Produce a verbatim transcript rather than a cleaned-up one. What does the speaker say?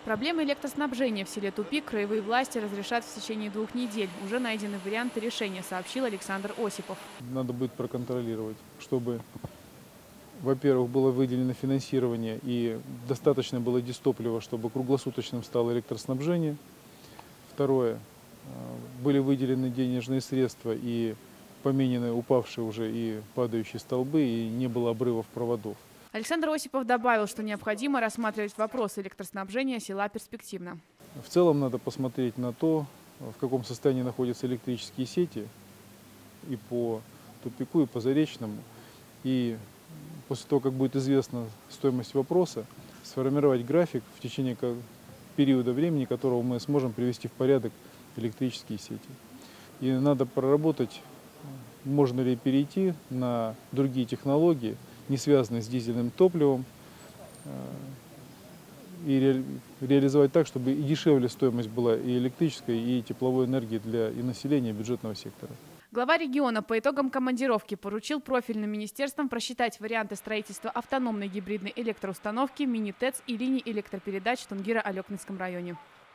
Проблемы электроснабжения в селе Тупик краевые власти разрешат в течение двух недель. Уже найдены варианты решения, сообщил Александр Осипов. Надо будет проконтролировать, чтобы, во-первых, было выделено финансирование и достаточно было дистоплива, чтобы круглосуточным стало электроснабжение. Второе, были выделены денежные средства и поменены упавшие уже и падающие столбы, и не было обрывов проводов. Александр Осипов добавил, что необходимо рассматривать вопросы электроснабжения села перспективно. В целом надо посмотреть на то, в каком состоянии находятся электрические сети и по Тупику, и по Заречному. И после того, как будет известна стоимость вопроса, сформировать график, в течение периода времени которого мы сможем привести в порядок электрические сети. И надо проработать, можно ли перейти на другие технологии, не связанные с дизельным топливом, и ре, реализовать так, чтобы и дешевле стоимость была и электрической, и тепловой энергии для и населения, и бюджетного сектора. Глава региона по итогам командировки поручил профильным министерствам просчитать варианты строительства автономной гибридной электроустановки, мини-ТЭЦ и линий электропередач в Тунгиро-Алекнинском районе.